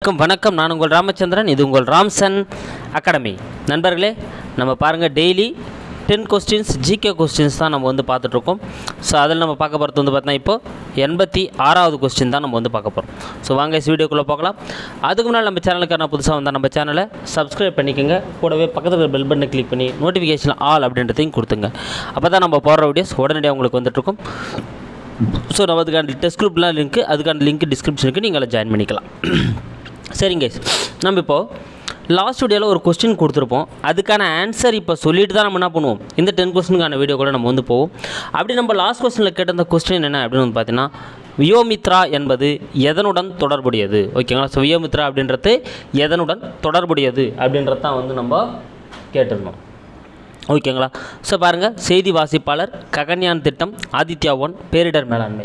அனைவருக்கும் வணக்கம். நான் உங்கள் ராமச்சந்திரன். இது உங்கள் ராம்சன் அகாடமி. நண்பர்களே, நம்ம பாருங்கள், டெய்லி 10 கொஸ்டின்ஸ் ஜிகே கொஸ்டின்ஸ் தான் நம்ம வந்து பார்த்துட்ருக்கோம். ஸோ அதில் நம்ம பார்க்க போகிறது வந்து பார்த்தீங்கன்னா இப்போ 86வது கொஸ்டின் தான் நம்ம வந்து பார்க்க போகிறோம். ஸோ வாங்க வீடியோக்குள்ளே பார்க்கலாம். அதுக்கு முன்னால் நம்ம சேனலுக்கு நான் புதுசாக வந்தால் நம்ம சேனலை சப்ஸ்கிரைப் பண்ணிக்கோங்க. கூடவே பக்கத்தில் பெல் பட்டனை கிளிக் பண்ணி நோட்டிஃபிகேஷன் ஆல் அப்படின்றதையும் கொடுத்துங்க. அப்போ தான் நம்ம போடுற வீடியோஸ் உடனடியாக உங்களுக்கு வந்துட்டுருக்கும். ஸோ நம்ம அதுக்கான டெஸ்ட் குரூப்லாம் லிங்க்கு, அதுக்கான லிங்க் டிஸ்கிரிப்ஷனுக்கு நீங்கள் அதில் ஜாயின் பண்ணிக்கலாம். சரிங்க, நம்ம இப்போது லாஸ்ட் வீடியோவில் ஒரு கொஸ்டின் கொடுத்துருப்போம். அதுக்கான ஆன்சர் இப்போ சொல்லிட்டு தான் நம்ம என்ன பண்ணுவோம், இந்த 10 கொஸ்டினுக்கான வீடியோ கூட நம்ம வந்து போவோம். அப்படி நம்ம லாஸ்ட் கொஸ்டினில் கேட்ட அந்த கொஸ்டின் என்ன அப்படின்னு வந்து பார்த்தீங்கன்னா, வியோமித்ரா என்பது எதனுடன் தொடர்புடையது? ஓகேங்களா. ஸோ வியோமித்ரா அப்படின்றது எதனுடன் தொடர்புடையது அப்படின்றது தான் வந்து நம்ம கேட்டிருந்தோம். ஓகேங்களா. ஸோ பாருங்கள், செய்தி வாசிப்பாளர், ககன்யான் திட்டம், ஆதித்யா 1, பேரிடர் மேலாண்மை.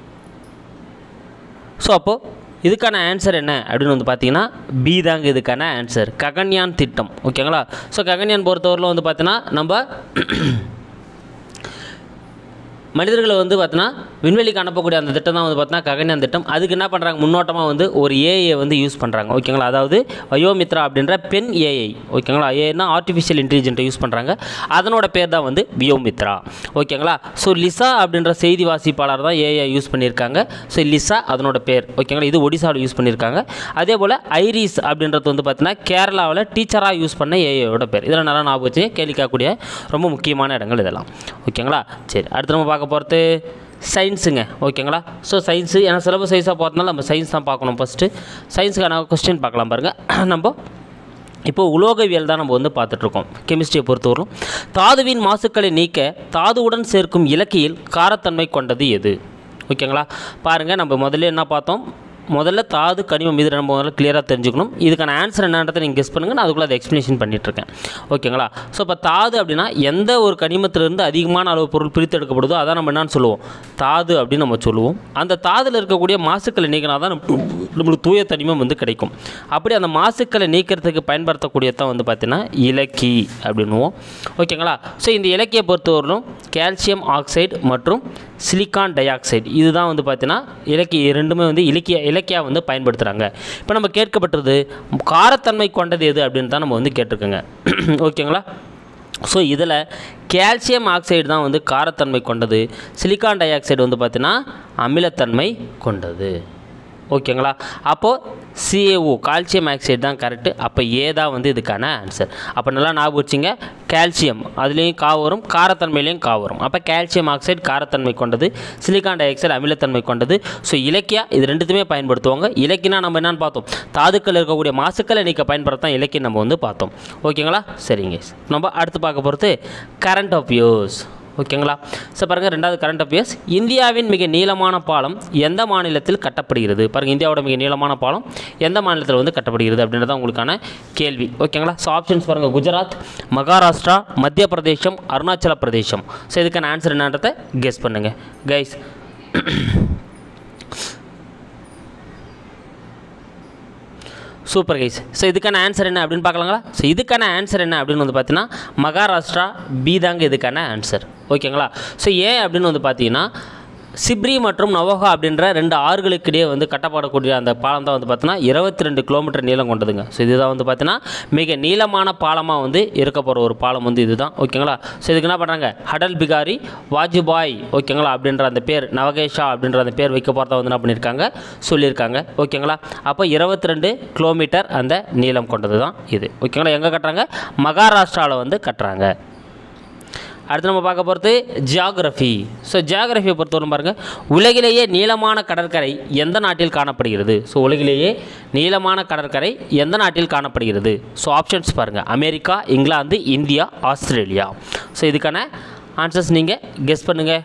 ஸோ அப்போது இதுக்கான ஆன்சர் என்ன அப்படின்னு வந்து பார்த்தீங்கன்னா பி தாங்க இதுக்கான ஆன்சர், ககன்யான் திட்டம். ஓகேங்களா. ஸோ ககன்யான் பொறுத்தவரையில் வந்து பார்த்தீங்கன்னா நம்ம மனிதர்களை வந்து பார்த்தீங்கன்னா விண்வெளிக்கு அனுப்பக்கூடிய அந்த திட்டம் தான் வந்து பார்த்தீங்கன்னா ககன்யான் திட்டம். அதுக்கு என்ன பண்ணுறாங்க, முன்னோட்டமாக வந்து ஒரு ஏஐ வந்து யூஸ் பண்ணுறாங்க. ஓகேங்களா. அதாவது வயோமித்ரா அப்படின்ற பெண் ஏஐ. ஓகேங்களா. ஏன்னா ஆர்டிஃபிஷியல் இன்டெலிஜென்ட்டை யூஸ் பண்ணுறாங்க. அதனோட பேர் தான் வந்து வியோமித்ரா. ஓகேங்களா. ஸோ லிசா அப்படின்ற செய்தி வாசிப்பாளர் தான் ஏஐ யூஸ் பண்ணியிருக்காங்க. ஸோ லிசா அதனோட பேர். ஓகேங்களா. இது ஒடிசாவில் யூஸ் பண்ணியிருக்காங்க. அதே போல் ஐரிஸ் அப்படின்றது வந்து பார்த்தீங்கன்னா கேரளாவில் டீச்சராக யூஸ் பண்ண ஏஐயோட பேர். இதெல்லாம் நல்லா ஞாபகம் வச்சு கேள்விக்கக்கூடிய ரொம்ப முக்கியமான இடங்கள் இதெல்லாம். ஓகேங்களா. சரி, அடுத்து நம்ம பார்க்க போகிறது சயின்ஸுங்க. ஓகேங்களா. ஸோ சயின்ஸு ஏன்னா சிலபஸ் சைஸாக பார்த்தனால நம்ம சயின்ஸ் தான் பார்க்கணும். ஃபஸ்ட்டு சயின்ஸுக்கான கொஸ்டின் பார்க்கலாம் பாருங்கள். நம்ம இப்போ உலோகவியல் தான் நம்ம வந்து பார்த்துட்ருக்கோம். கெமிஸ்ட்ரியை பொறுத்தவரைக்கும் தாதுவின் மாசுக்களை நீக்க தாதுவுடன் சேர்க்கும் இலக்கியில் காரத்தன்மை கொண்டது எது? ஓகேங்களா. பாருங்கள், நம்ம முதல்ல என்ன பார்த்தோம், முதல்ல தாது கனிமம் இது நம்ம முதல்ல கிளியராக தெரிஞ்சுக்கணும். இதுக்கான ஆன்சர் என்னன்றதை நீங்கள் கெஸ் பண்ணுங்கள். நான் அதுக்குள்ளே அதை எக்ஸ்ப்ளனேஷன் பண்ணிகிட்ருக்கேன். ஓகேங்களா. ஸோ இப்போ தாது அப்படின்னா எந்த ஒரு கனிமத்திலிருந்து அதிகமான அளவு பொருள் பிரித்து எடுக்கப்படுதோ அதான் நம்ம என்னன்னு சொல்லுவோம், தாது அப்படின்னு நம்ம சொல்லுவோம். அந்த தாதில் இருக்கக்கூடிய மாசுக்களை நீக்கினா தான் நம்மளுக்கு தூய தனிமம் வந்து கிடைக்கும். அப்படி அந்த மாசுக்களை நீக்கிறதுக்கு பயன்படுத்தக்கூடியதான் வந்து பார்த்திங்கன்னா இலக்கி அப்படின்னுவோம். ஓகேங்களா. ஸோ இந்த இலக்கியை பொறுத்தவரையிலும் கால்சியம் ஆக்சைடு மற்றும் சிலிக்கான் டை ஆக்சைடு இதுதான் வந்து பார்த்தீங்கன்னா இலக்கி ரெண்டுமே வந்து இலக்கியாக வந்து பயன்படுத்துகிறாங்க. இப்போ நம்ம கேட்கப்பட்டது காரத்தன்மை கொண்டது எது அப்படின்னு தான் நம்ம வந்து கேட்டிருக்கோங்க. ஓகேங்களா. ஸோ இதில் கால்சியம் ஆக்சைடு தான் வந்து காரத்தன்மை கொண்டது, சிலிக்கான் டை ஆக்சைடு வந்து பார்த்திங்கன்னா அமிலத்தன்மை கொண்டது. ஓகேங்களா. அப்போது CaO கால்சியம் ஆக்சைடு தான் கரெக்டு. அப்போ ஏ தான் வந்து இதுக்கான ஆன்சர். அப்போ நல்லா ஞாபகம் வச்சுங்க, கால்சியம் அதுலேயும் கா வரும், காரத்தன்மையிலையும் கா வரும். அப்போ கால்சியம் ஆக்சைடு காரத்தன்மை கொண்டது, சிலிக்கான் டை ஆக்சைடு அமிலத்தன்மை கொண்டது. ஸோ இலக்கியா இது ரெண்டுத்துமே பயன்படுத்துவாங்க. இலக்கினா நம்ம என்னென்னு பார்த்தோம், தாதுக்கள் இருக்கக்கூடிய மாசுக்களை நீக்க பயன்படுத்தான் இலக்கியம் நம்ம வந்து பார்த்தோம். ஓகேங்களா. சரிங்க, நம்ம அடுத்து பார்க்க போகிறது கரண்ட் அஃபேர்ஸ். ஓகேங்களா. ஸோ பாருங்கள், ரெண்டாவது கரண்ட் அஃபேர்ஸ். இந்தியாவின் மிக நீளமான பாலம் எந்த மாநிலத்தில் கட்டப்படுகிறது? பாருங்கள், இந்தியாவோட மிக நீளமான பாலம் எந்த மாநிலத்தில் வந்து கட்டப்படுகிறது அப்படின்றத உங்களுக்கான கேள்வி. ஓகேங்களா. ஸோ ஆப்ஷன்ஸ் பாருங்கள், குஜராத், மகாராஷ்டிரா, மத்திய பிரதேசம், அருணாச்சல பிரதேசம். ஸோ இதுக்கான ஆன்சர் என்னன்றதை கெஸ் பண்ணுங்கள் கைஸ். Super guys. ஸோ இதுக்கான ஆன்சர் என்ன அப்படின்னு பார்க்கலாங்களா. ஸோ இதுக்கான ஆன்சர் என்ன அப்படின்னு வந்து பார்த்தீங்கன்னா மகாராஷ்டிரா பி தாங்க இதுக்கான ஆன்சர். ஓகேங்களா. ஸோ ஏன் அப்படின்னு வந்து பார்த்தீங்கன்னா சிப்ரி மற்றும் நவோகா அப்படின்ற 2 ஆறுகளுக்கிடையே வந்து கட்டப்படக்கூடிய அந்த பாலம் தான் வந்து பார்த்தீங்கன்னா 22 கிலோமீட்டர் நீளம் கொண்டதுங்க. ஸோ இதுதான் வந்து பார்த்தீங்கன்னா மிக நீளமான பாலமாக வந்து இருக்க போகிற ஒரு பாலம் வந்து இதுதான். ஓகேங்களா. ஸோ இதுக்கு என்ன பண்ணுறாங்க, அடல் பிகாரி வாஜ்பாய் ஓகேங்களா அப்படின்ற அந்த பேர், நவகேஷா அப்படின்ற அந்த பேர் வைக்க போகிறத வந்து என்ன பண்ணியிருக்காங்க சொல்லியிருக்காங்க. ஓகேங்களா. அப்போ 22 கிலோமீட்டர் அந்த நீளம் கொண்டது தான் இது. ஓகேங்களா. எங்கே கட்டுறாங்க, மகாராஷ்டிராவில் வந்து கட்டுறாங்க. அடுத்து நம்ம பார்க்க போகிறது ஜியாகிரஃபி. ஸோ ஜியாகிரஃபியை பொறுத்தவரை பாருங்கள், உலகிலேயே நீளமான கடற்கரை எந்த நாட்டில் காணப்படுகிறது? ஸோ உலகிலேயே நீளமான கடற்கரை எந்த நாட்டில் காணப்படுகிறது? ஸோ ஆப்ஷன்ஸ் பாருங்கள், America, England, India, Australia. So இதுக்கான ஆன்சர்ஸ் நீங்கள் கெஸ் பண்ணுங்கள்.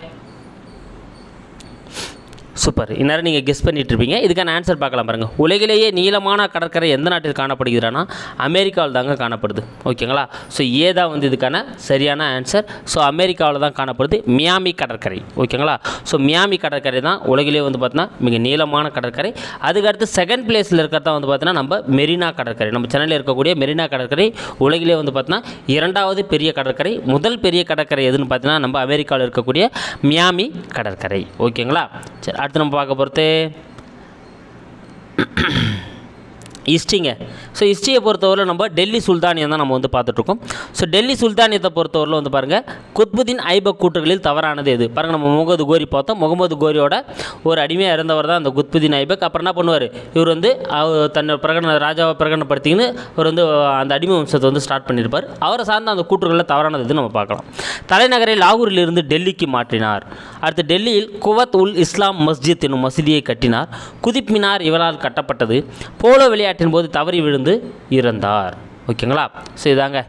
சூப்பர், இந்நேரம் நீங்கள் கெஸ் பண்ணிட்டுருப்பீங்க. இதுக்கான ஆன்சர் பார்க்கலாம் பாருங்கள். உலகிலேயே நீளமான கடற்கரை எந்த நாட்டில் காணப்படுகிறதுனா அமெரிக்காவில் தாங்க காணப்படுது. ஓகேங்களா. ஸோ ஏ தான் வந்து இதுக்கான சரியான ஆன்சர். ஸோ அமெரிக்காவில் தான் காணப்படுது, மியாமி கடற்கரை. ஓகேங்களா. ஸோ மியாமி கடற்கரை தான் உலகிலே வந்து பார்த்தீங்கன்னா மிக நீளமான கடற்கரை. அதுக்கடுத்து செகண்ட் பிளேஸில் இருக்கிறதா வந்து பார்த்தீங்கன்னா நம்ம மெரினா கடற்கரை. நம்ம சென்னையில் இருக்கக்கூடிய மெரினா கடற்கரை உலகிலே வந்து பார்த்தீங்கன்னா 2வது பெரிய கடற்கரை. முதல் பெரிய கடற்கரை எதுன்னு பார்த்தீங்கன்னா நம்ம அமெரிக்காவில் இருக்கக்கூடிய மியாமி கடற்கரை. ஓகேங்களா. சரி, அடுத்து நம்ம பார்க்க போகிறது ஹிஸ்ட்ரிங்க. ஸோ ஹிஸ்ட்ரியை பொறுத்தவரையில் நம்ம டெல்லி சுல்தானியம் தான் நம்ம வந்து பார்த்துட்ருக்கோம். ஸோ டெல்லி சுல்தானியத்தை பொறுத்தவரையில் வந்து பாருங்கள், குத்புதீன் ஐபக் கூற்றுகளில் தவறானது எது? பாருங்கள், நம்ம முகமது கோரி பார்த்தோம். முகமது கோரியோட ஒரு அடிமையாக இருந்தவர் தான் அந்த குத்புதீன் ஐபக். அப்புறம் என்ன பண்ணுவார், இவர் வந்து தன்னை ராஜாவை பிரகடனப்படுத்தின்னு இவர் வந்து அந்த அடிமை வம்சத்தை வந்து ஸ்டார்ட் பண்ணியிருப்பார். அவரை சார்ந்த அந்த கூற்றுகளில் தவறானது எது நம்ம பார்க்கலாம். தலைநகரை லாகூரிலிருந்து டெல்லிக்கு மாற்றினார். அடுத்து டெல்லியில் குவத் உல் இஸ்லாம் மஸ்ஜித் என்னும் மசூதியை கட்டினார். குதிப் மினார் இவரால் கட்டப்பட்டது. போலோ விளையாட்டின் போது தவறி விழுந்து இறந்தார். ஓகேங்களா? ஸோ இதாங்க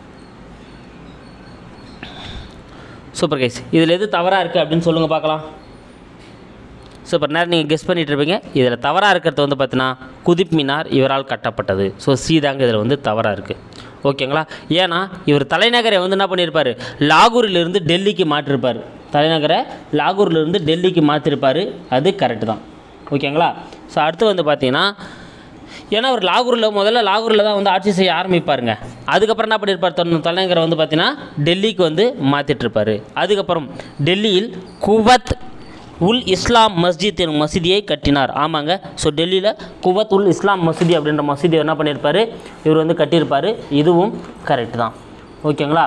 சூப்பர் கைஸ். இதில் எது தவறாக இருக்குது அப்படின்னு சொல்லுங்கள் பார்க்கலாம். சூப்பர், நேரம் நீங்கள் கெஸ் பண்ணிகிட்டு இருப்பீங்க. இதில் தவறாக இருக்கிறது வந்து பார்த்தீங்கன்னா குதிப் மினார் இவரால் கட்டப்பட்டது. ஸோ சி தாங்க இதில் வந்து தவறாக இருக்குது. ஓகேங்களா? ஏன்னா இவர் தலைநகரை வந்து என்ன பண்ணியிருப்பார், லாகூரிலிருந்து டெல்லிக்கு மாற்றிருப்பார். தலைநகரை லாகூரிலிருந்து டெல்லிக்கு மாற்றிருப்பார். அது கரெக்டு தான். ஓகேங்களா? ஸோ அடுத்து வந்து பார்த்தீங்கன்னா, ஏன்னா அவர் முதல்ல லாகூரில் தான் வந்து ஆட்சி செய்ய ஆரம்பிப்பாருங்க. அதுக்கப்புறம் என்ன பண்ணியிருப்பார், தலைநகரை வந்து பார்த்தீங்கன்னா டெல்லிக்கு வந்து மாற்றிட்டுருப்பார். அதுக்கப்புறம் டெல்லியில் குவத் உல் இஸ்லாம் மஸ்ஜித் எனும் மசூதியை கட்டினார். ஆமாங்க. ஸோ டெல்லியில் குவத் உல் இஸ்லாம் மசூதி அப்படின்ற மசூதியை என்ன பண்ணியிருப்பார், இவர் வந்து கட்டியிருப்பார். இதுவும் கரெக்டு தான். ஓகேங்களா?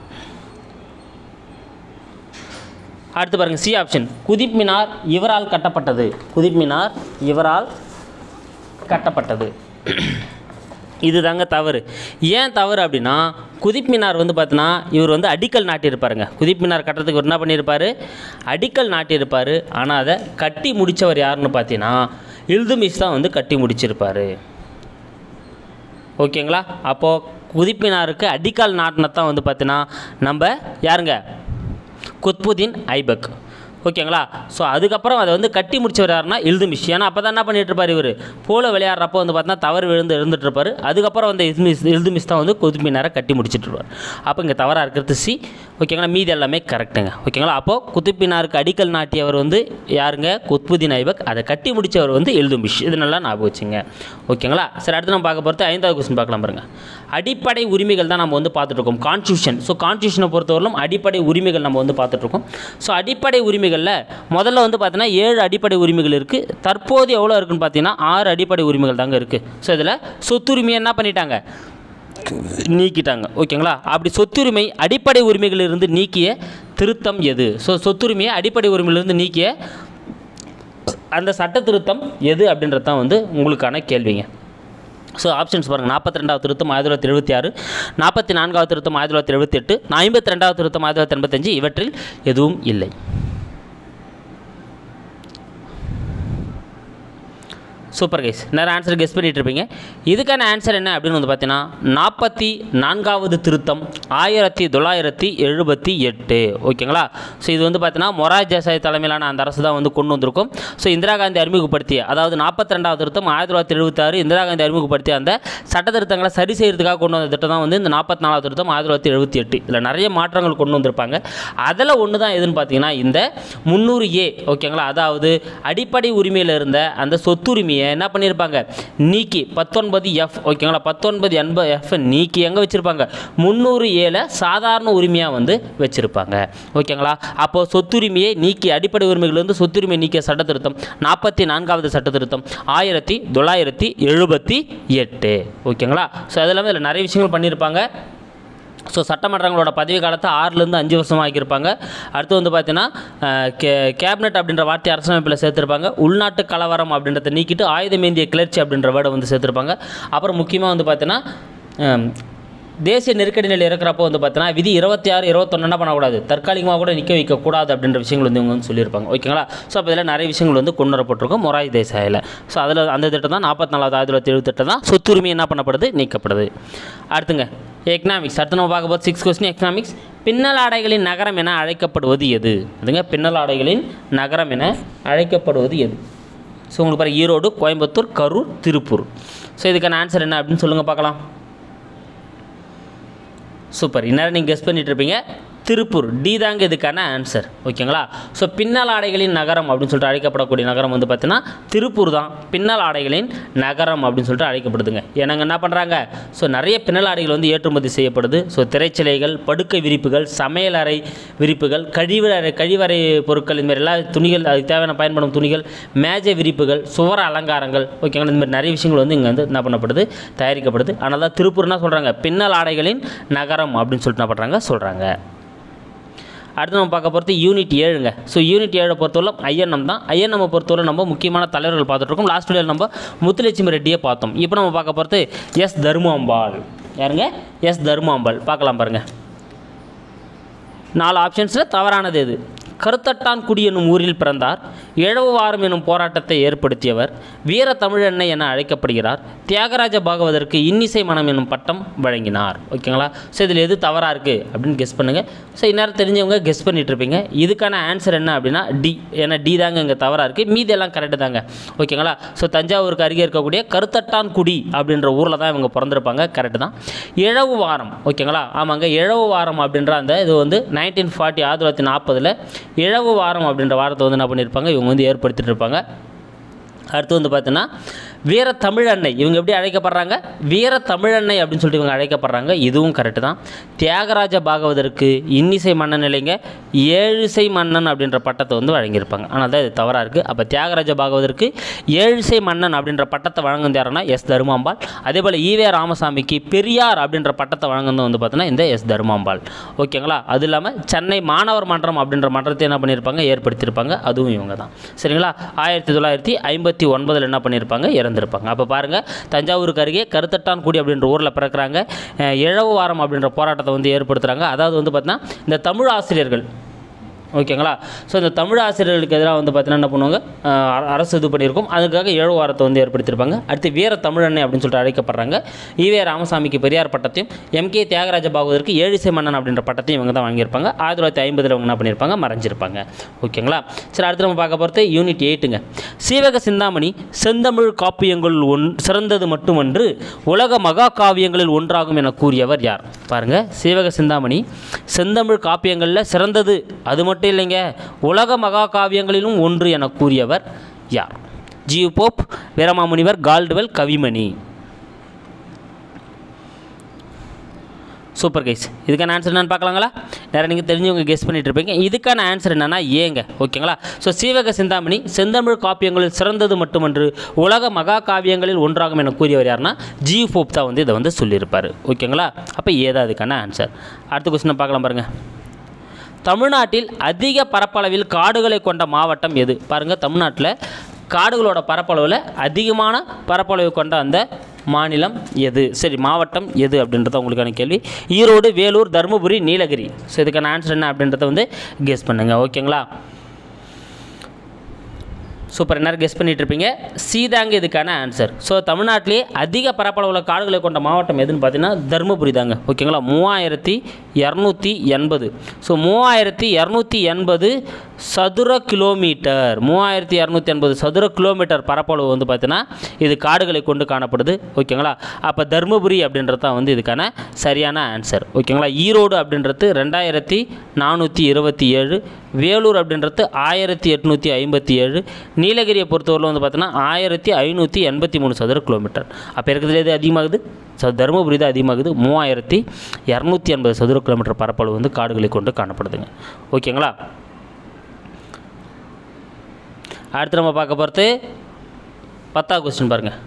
அடுத்து பாருங்கள், சி ஆப்ஷன், குதிப் மினார் இவரால் கட்டப்பட்டது. குதிப் மினார் இவரால் கட்டப்பட்டது. இது தாங்க தவறு. ஏன் தவறு அப்படின்னா, குதிப் மினார் வந்து பார்த்தீங்கன்னா இவர் வந்து அடிக்கல் நாட்டியிருப்பாருங்க. குதிப் மினார் கட்டுறதுக்கு என்ன பண்ணியிருப்பார், அடிக்கல் நாட்டியிருப்பார். ஆனால் அதை கட்டி முடித்தவர் யாருன்னு பார்த்தீங்கன்னா இல்துமிஷ் தான் வந்து கட்டி முடிச்சிருப்பார். ஓகேங்களா? அப்போது குதிப் மினாருக்கு அடிக்கல் நாட்டினதான் வந்து பார்த்தீங்கன்னா நம்ம யாருங்க, குத்புதீன் ஐபக். ஓகேங்களா? ஸோ அதுக்கப்புறம் அதை வந்து கட்டி முடிச்சவர் யாருன்னா இல்துமிஷ். ஏன்னா அப்போ தான் என்ன பண்ணிட்டுருப்பார், இவர் போல விளையாடுறப்போ வந்து பார்த்தீங்கன்னா தவறு விழுந்து இருந்துகிட்ருப்பார். அதுக்கப்புறம் வந்து இல்துமிஷ் தான் வந்து குதுப் மினாரை கட்டி முடிச்சிட்ருப்பார். அப்போ இங்கே தவறாக இருக்கிறது சி. ஓகேங்களா? மீதி எல்லாமே கரெக்டுங்க. ஓகேங்களா? அப்போது குதுப் மினாருக்கு அடிக்கல் நாட்டியவர் வந்து யாருங்க, குத்புதீன் ஐபக். அதை கட்டி முடித்தவர் வந்து இல்துமிஷ். இது நல்லா ஞாபகம் வச்சுங்க. ஓகேங்களா? சரி, அடுத்து நம்ம பார்க்க போகிறது 5வது கொஸ்டின் பார்க்கலாம். பாருங்கள், அடிப்படை உரிமைகள் தான் நம்ம வந்து பார்த்துட்ருக்கோம். கான்ஸ்டியூஷன். ஸோ கான்ஸ்டியூஷனை பொறுத்தவரையிலும் அடிப்படை உரிமைகள் நம்ம வந்து பார்த்துட்ருக்கோம். ஸோ அடிப்படை உரிமைகளில் முதல்ல வந்து பார்த்தீங்கன்னா 7 அடிப்படை உரிமைகள் இருக்குது. தற்போது எவ்வளோ இருக்குன்னு பார்த்தீங்கன்னா 6 அடிப்படை உரிமைகள் தாங்க இருக்குது. ஸோ இதில் சொத்துரிமையை என்ன பண்ணிட்டாங்க, நீக்கிட்டாங்க. ஓகேங்களா? அப்படி சொத்துரிமை அடிப்படை உரிமைகளிலிருந்து நீக்கிய திருத்தம் எது? ஸோ சொத்துரிமையை அடிப்படை உரிமையிலிருந்து நீக்கிய அந்த சட்ட திருத்தம் எது அப்படின்றது தான் வந்து உங்களுக்கான கேள்விங்க. ஸோ ஆப்ஷன்ஸ் பாருங்கள், 42வது திருத்தம் 1976, 44வது திருத்தம் 1978, 52வது திருத்தம் 1985. இவற்றில் எதுவும் இல்லை. சூப்பர் கைஸ், நிறைய ஆன்சர் கெஸ் பண்ணிட்டு இருப்பீங்க. இதுக்கான ஆன்சர் என்ன அப்படின்னு வந்து பார்த்தீங்கன்னா 44வது திருத்தம் 1978. ஓகேங்களா? ஸோ இது வந்து பார்த்தீங்கன்னா மொரார்ஜி தேசாய் தலைமையிலான அந்த அரசு தான் வந்து கொண்டு வந்திருக்கும். ஸோ இந்திரா காந்தி அறிமுகப்படுத்திய, அதாவது 42வது திருத்தம் 1976 இந்திரா காந்தி அறிமுகப்படுத்திய அந்த சட்ட திருத்தங்களை சரி செய்யறதுக்காக கொண்டு வந்த திட்டம் தான் வந்து இந்த 44வது திருத்தம் 1978. இதில் நிறைய மாற்றங்கள் கொண்டு வந்திருப்பாங்க. அதில் ஒன்று தான் எதுன்னு பார்த்தீங்கன்னா இந்த 300A. ஓகேங்களா? அதாவது அடிப்படை உரிமையில் இருந்த அந்த சொத்துரிமையை என்ன பண்ணியிருப்பாங்க, நீக்கி 19F. ஓகேங்களா? 19F நீக்கி எங்கே வச்சுருப்பாங்க, 300Aல சாதாரண உரிமையாக வந்து வச்சுருப்பாங்க. ஓகேங்களா? அப்போது சொத்துரிமையை நீக்கி அடிப்படை உரிமைகள் வந்து சொத்துரிமை நீக்கிய சட்ட திருத்தம் 44வது சட்ட திருத்தம் 1978. ஓகேங்களா? ஸோ அதெல்லாமே இதில் நிறைய விஷயங்கள் பண்ணியிருப்பாங்க. ஸோ சட்டமன்றங்களோட பதவி காலத்தை 6லேருந்து 5 வருஷமாக ஆக்கியிருப்பாங்க. அடுத்து வந்து பார்த்தீங்கன்னா கேபினெட் அப்படின்ற வார்த்தை அரசமைப்பில் சேர்த்துருப்பாங்க. உள்நாட்டு கலவரம் அப்படின்றத நீக்கிட்டு ஆயுதமேந்திய கிளர்ச்சி அப்படின்ற வேர்டை வந்து சேர்த்துருப்பாங்க. அப்புறம் முக்கியமாக வந்து பார்த்தீங்கன்னா தேசிய நெருக்கடி நிலை இருக்கிறப்போ வந்து பார்த்தீங்கன்னா விதி 26, 21 என்ன பண்ணக்கூடாது, தற்காலிகமாக கூட நிற்க வைக்கக்கூடாது அப்படின்ற விஷயங்கள் வந்து இவங்க வந்து சொல்லியிருப்பாங்க. ஓகேங்களா? ஸோ அப்போ இதில் நிறைய விஷயங்கள் வந்து கொண்டு வரப்பட்டிருக்கும் மொரார்ஜி தேசாயில். ஸோ அதில் அந்த திட்டம் தான் 44வது 1978 தான் சொத்துரிமை என்ன பண்ணப்படுது, நீக்கப்படுது. அடுத்துங்க எக்கனாமிக்ஸ். அடுத்து நம்ம பார்க்க போது 6th கொஸ்டின் எக்கனாமிக்ஸ். பின்னல் ஆடைகளின் நகரம் என அழைக்கப்படுவது எது? அதுங்க பின்னல் ஆடைகளின் நகரம் என அழைக்கப்படுவது எது? ஸோ உங்களுக்கு பாருங்கள், ஈரோடு, கோயம்புத்தூர், கரூர், திருப்பூர். ஸோ இதுக்கான ஆன்சர் என்ன அப்படின்னு சொல்லுங்கள் பார்க்கலாம். சூப்பர், இந்நேரம் நீங்கள் கெஸ் பண்ணிட்டு இருப்பீங்க. திருப்பூர். டி தாங்க இதுக்கான ஆன்சர். ஓகேங்களா? ஸோ பின்னல் ஆடைகளின் நகரம் அப்படின்னு சொல்லிட்டு அழைக்கப்படக்கூடிய நகரம் வந்து பார்த்தீங்கன்னா திருப்பூர் தான் பின்னல் ஆடைகளின் நகரம் அப்படின்னு சொல்லிட்டு அழைக்கப்படுதுங்க. ஏன்னாங்க என்ன பண்ணுறாங்க, ஸோ நிறைய பின்னல் ஆடைகள் வந்து ஏற்றுமதி செய்யப்படுது. ஸோ திரைச்சிலைகள், படுக்கை விரிப்புகள், சமையலறை விரிப்புகள், கழிவறை பொருட்கள், இதுமாதிரி எல்லா துணிகள், அதுக்கு தேவையான பயன்படும் துணிகள், மேஜை விரிப்புகள், சுவர அலங்காரங்கள், ஓகேங்களா, இந்த மாதிரி நிறைய விஷயங்கள் வந்து இங்கே வந்து என்ன பண்ணப்படுது, தயாரிக்கப்படுது. அதனால தான் திருப்பூர் என்ன சொல்கிறாங்க, பின்னல் ஆடைகளின் நகரம் அப்படின்னு சொல்லிட்டு என்ன பண்ணுறாங்க, சொல்கிறாங்க. அடுத்து நம்ம பார்க்க போகிறது யூனிட் 7ங்க. ஸோ யூனிட் 7 பொறுத்தவரை ஐஎன்எம் தான். ஐஎன்எம்மை பொறுத்தவரை நம்ம முக்கியமான தலைவர்கள் பார்த்துட்ருக்கோம். லாஸ்ட் வீடியோவில் நம்ம முத்துலட்சுமி ரெட்டியை பார்த்தோம். இப்போ நம்ம பார்க்க போகிறது எஸ் தர்மாம்பாள். யாருங்க? எஸ் தர்மாம்பாள். பார்க்கலாம் பாருங்கள். 4 ஆப்ஷன்ஸில் தவறானது எது? கருத்தட்டான்குடி என்னும் ஊரில் பிறந்தார். இழவுவாரம் எனும் போராட்டத்தை ஏற்படுத்தியவர். வீர தமிழெண்ணெய் என அழைக்கப்படுகிறார். தியாகராஜ பாகவதற்கு இன்னிசை மனம் என்னும் பட்டம் வழங்கினார். ஓகேங்களா? ஸோ இதில் எது தவறாக இருக்குது அப்படின்னு கெஸ் பண்ணுங்கள். ஸோ இந்நேரம் தெரிஞ்சவங்க கெஸ் பண்ணிகிட்ருப்பீங்க. இதுக்கான ஆன்சர் என்ன அப்படின்னா டி. ஏன்னா டி தாங்க இங்கே தவறாக இருக்குது, மீதி எல்லாம் கரெக்டு தாங்க. ஓகேங்களா? ஸோ தஞ்சாவூருக்கு அருகே இருக்கக்கூடிய கருத்தட்டான்குடி அப்படின்ற ஊரில் தான் இவங்க பிறந்திருப்பாங்க. கரெக்டு தான். இழவு வாரம். ஓகேங்களா? ஆமாங்க, இழவு வாரம் அப்படின்ற அந்த இது வந்து 1940 1940 இழவு வாரம் அப்படின்ற வாரத்தை வந்து என்ன பண்ணியிருப்பாங்க, இவங்க வந்து ஏற்படுத்திட்டு இருப்பாங்க. அடுத்து வந்து பார்த்தீங்கன்னா வீர தமிழன்னை, இவங்க எப்படி அழைக்கப்படுறாங்க, வீர தமிழன்னை அப்படின்னு சொல்லிட்டு இவங்க அழைக்கப்படுறாங்க. இதுவும் கரெக்டு தான். தியாகராஜ பாகவதற்கு இன்னிசை மன்னன் இல்லைங்க, ஏழிசை மன்னன் அப்படின்ற பட்டத்தை வந்து வழங்கியிருப்பாங்க. ஆனால் தான் இது தவறாக இருக்குது. அப்போ தியாகராஜ பாகவதற்கு ஏழிசை மன்னன் அப்படின்ற பட்டத்தை வழங்குவது யாருன்னா எஸ் தர்மாம்பாள். அதே போல் ஈவே ராமசாமிக்கு பெரியார் அப்படின்ற பட்டத்தை வழங்குவது வந்து பார்த்தீங்கன்னா இந்த எஸ் தர்மாம்பாள். ஓகேங்களா? அது இல்லாமல் சென்னை மாணவர் மன்றம் அப்படின்ற மன்றத்தை என்ன பண்ணியிருப்பாங்க, ஏற்படுத்தியிருப்பாங்க. அதுவும் இவங்க தான். சரிங்களா? 1959 என்ன பண்ணியிருப்பாங்க, இறந்துருப்பாங்க. அப்போ பாருங்கள், தஞ்சாவூருக்கு அருகே கருத்தட்டான்குடி அப்படின்ற ஊரில் பிறக்கிறாங்க. இழவு வாரம் அப்படின்ற போராட்டத்தை வந்து ஏற்படுத்துகிறாங்க. அதாவது வந்து பார்த்தீங்கன்னா இந்த தமிழ் ஆசிரியர்கள், ஓகேங்களா, ஸோ இந்த தமிழ் ஆசிரியர்களுக்கு எதிராக வந்து பார்த்தீங்கன்னா என்ன பண்ணுவாங்க, அரசு இது பண்ணியிருக்கும். அதுக்காக இழவு வாரத்தை வந்து ஏற்படுத்தியிருப்பாங்க. அடுத்து வீர தமிழன்னை அப்படின்னு சொல்லிட்டு அழைக்கப்படுறாங்க. ஈவே ராமசாமிக்கு பெரியார் பட்டத்தையும், எம்கே தியாகராஜ பாகவதற்கு ஏழிசை மன்னன் அப்படின்ற பட்டத்தையும் இவங்க தான் வாங்கியிருப்பாங்க. 1950 இவங்க என்ன பண்ணியிருப்பாங்க, மறைஞ்சிருப்பாங்க. ஓகேங்களா? சரி, அடுத்து நம்ம பார்க்க போகிறது யூனிட் 8ங்க. சீவக சிந்தாமணி செந்தமிழ் காப்பியங்களுள் சிறந்தது மட்டுமன்று உலக மகா காவியங்களில் ஒன்றாகும் என கூறியவர் யார்? பாருங்கள், சீவக சிந்தாமணி செந்தமிழ் காப்பியங்களில் சிறந்தது, அது மட்டும் இல்லைங்க, உலக மகா காவியங்களிலும் ஒன்று என கூறியவர் யார்? GU Pope, Veeramamunivar, Caldwell, Kavimani. Super guys. இதுக்கான ஆன்சர் என்னன்னு பார்க்கலாங்களா? நிறைய நீங்கள் தெரிஞ்சவங்க கெஸ் பண்ணிட்டு இருப்பீங்க. இதுக்கான ஆன்சர் என்னன்னா ஏங்க. ஓகேங்களா? ஸோ சீவக சிந்தாமணி செந்தமிழ் காப்பியங்களில் சிறந்தது மட்டுமன்று உலக மகா காவியங்களில் ஒன்றாகும் என கூறியவர் யாருன்னா ஜியு போப் தான் வந்து இதை வந்து சொல்லியிருப்பார். ஓகேங்களா? அப்போ ஏதா அதுக்கான ஆன்சர். அடுத்த கொஸ்டினை பார்க்கலாம் பாருங்கள். தமிழ்நாட்டில் அதிக பரப்பளவில் காடுகளை கொண்ட மாவட்டம் எது? பாருங்கள், தமிழ்நாட்டில் காடுகளோட பரப்பளவில் அதிகமான பரப்பளவு கொண்ட அந்த மாநிலம் எது, சரி மாவட்டம் எது அப்படின்றத உங்களுக்கான கேள்வி. ஈரோடு, வேலூர், தருமபுரி, நீலகிரி. ஸோ இதுக்கான ஆன்சர் என்ன அப்படின்றத வந்து கெஸ் பண்ணுங்கள். ஓகேங்களா? சூப்பர். என்ன கெஸ் பண்ணிட்டு இருப்பீங்க. சீதாங்க இதுக்கான ஆன்சர். ஸோ தமிழ்நாட்டிலே அதிக பரப்பளவுள்ள காடுகளை கொண்ட மாவட்டம் எதுன்னு பார்த்தீங்கன்னா தருமபுரி தாங்க. ஓகேங்களா? 3280. ஸோ 3280 சதுர கிலோமீட்டர், 3280 சதுர கிலோமீட்டர் பரப்பளவு வந்து பார்த்தீங்கன்னா இது காடுகளை கொண்டு காணப்படுது. ஓகேங்களா? அப்போ தருமபுரி அப்படின்றது தான் வந்து இதுக்கான சரியான ஆன்சர். ஓகேங்களா? ஈரோடு அப்படின்றது 2427, வேலூர் அப்படின்றது 1857, நீலகிரியை பொறுத்தவரை வந்து பார்த்தீங்கன்னா 1583 சதுர கிலோமீட்டர். அப்போ இருக்கிறதுல எது அதிகமாகுது? தருமபுரி தான் அதிகமாகுது. 3280 சதுர கிலோமீட்டர் பரப்பளவு வந்து காடுகளை கொண்டு காணப்படுதுங்க. ஓகேங்களா? அடுத்து நம்ம பார்க்க போகிறது 10வது கொஸ்டின் பாருங்கள்.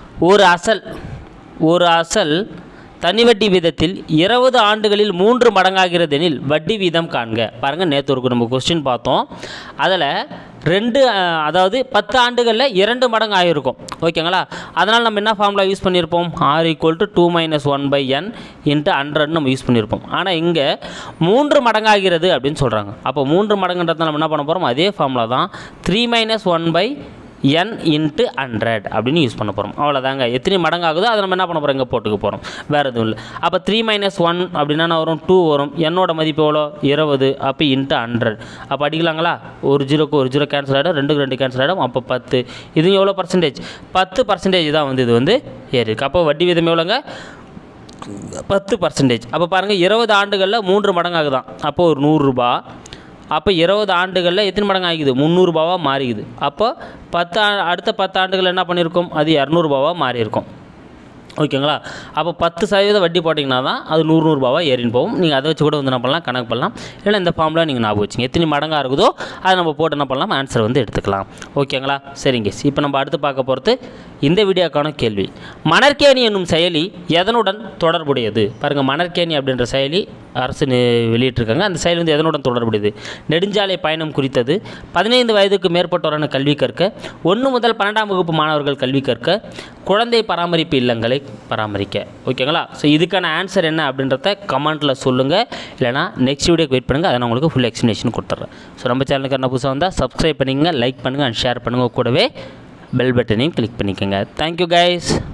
ஒரு அசல் தனி வட்டி வீதத்தில் 20 ஆண்டுகளில் 3 மடங்காகிறது எனில் வட்டி வீதம் காண்க. பாருங்கள், நேற்று ஒரு நம்ம கொஸ்டின் பார்த்தோம். அதில் 10 ஆண்டுகளில் 2 மடங்கு ஆகிருக்கும். ஓகேங்களா? அதனால் நம்ம என்ன ஃபார்முலா யூஸ் பண்ணியிருப்போம்? R = 2 - 1/n × 100 நம்ம யூஸ் பண்ணியிருப்போம். ஆனால் இங்கே 3 மடங்காகிறது அப்படின்னு சொல்கிறாங்க. அப்போ 3 மடங்குன்றதை நம்ம என்ன பண்ண போகிறோம்? அதே ஃபார்முலா தான் 3 - 1/n × 100 அப்படின்னு யூஸ் பண்ண போகிறோம். அவ்வளோதாங்க. எத்தனை மடங்காகுதோ அதை நம்ம என்ன பண்ண போகிறோம்? இங்கே போட்டுக்க போகிறோம். வேறு எதுவும் இல்லை. அப்போ 3 - 1 அப்படின்னா வரும் 2 வரும். என்னோட மதிப்பு எவ்வளோ? 20. அப்போ × 100. அப்போ அடிக்கலாங்களா? ஒரு ஜீரோக்கு ஒரு ஜீரோ கேன்சல் ஆகிடும், 2க்கு 2 கேன்சல் ஆகிடும். அப்போ 10. இது எவ்வளோ பர்சன்டேஜ்? 10% தான் வந்து இது வந்து ஏறி இருக்குது. அப்போ வட்டி வீதம் எவ்வளோங்க? 10%. அப்போ பாருங்கள் 20 ஆண்டுகளில் 3 மடங்காகுதான். அப்போது ஒரு 100 ரூபா. அப்போ 20 ஆண்டுகளில் எத்தனை மடங்கு ஆகிக்குது? 300 ரூபாவாக மாறிக்குது. அப்போ அடுத்த 10 ஆண்டுகள் என்ன பண்ணியிருக்கும்? அது 200 ரூபாவாக மாறி இருக்கும். ஓகேங்களா? அப்போ 10% வட்டி போட்டிங்கன்னா தான் அது 100 ரூபாவாக ஏறின்னு போகும். நீங்கள் அதை வச்சு கூட வந்து என்ன பண்ணலாம், கணக்கு பண்ணலாம். இல்லைனா இந்த ஃபார்முலா நீங்கள் ஞாபகம் வச்சுங்க. எத்தனை மடங்காக இருக்குதோ அதை நம்ம போட்டு என்ன பண்ணலாம், ஆன்சர் வந்து எடுத்துக்கலாம். ஓகேங்களா? சரிங்க. இப்போ நம்ம அடுத்து பார்க்க போகிறது இந்த வீடியோக்கான கேள்வி. மணற்கேணி என்னும் செயலி எதனுடன் தொடர்புடையது? பாருங்கள், மணற்கேணி அப்படின்ற செயலி அரசு வெளியிட்டிருக்காங்க. அந்த செயல் வந்து எதனுடன் தொடர்புடையது? நெடுஞ்சாலை பயணம் குறித்தது, 15 வயதுக்கு மேற்பட்டோரான கல்வி கற்க, 1 முதல் 12ஆம் வகுப்பு மாணவர்கள் கல்வி கற்க, குழந்தை பராமரிப்பு இல்லங்களை பராமரிக்க. ஓகேங்களா? ஸோ இதுக்கான ஆன்சர் என்ன அப்படின்றத கமெண்ட்டில் சொல்லுங்கள். இல்லைனா நெக்ஸ்ட் வீடியோக்கு வெயிட் பண்ணுங்கள். அதை நான் உங்களுக்கு ஃபுல் எக்ஸ்ப்ளனேஷன் கொடுத்துட்றேன். ஸோ நம்ம சேனலுக்கு என்ன புதுசாக வந்தால் சப்ஸ்கிரைப் பண்ணிக்கங்க, லைக் பண்ணுங்கள் அண்ட் ஷேர் பண்ணுங்கள். கூடவே பெல் பட்டனையும் கிளிக் பண்ணிக்கோங்க. Thank you guys.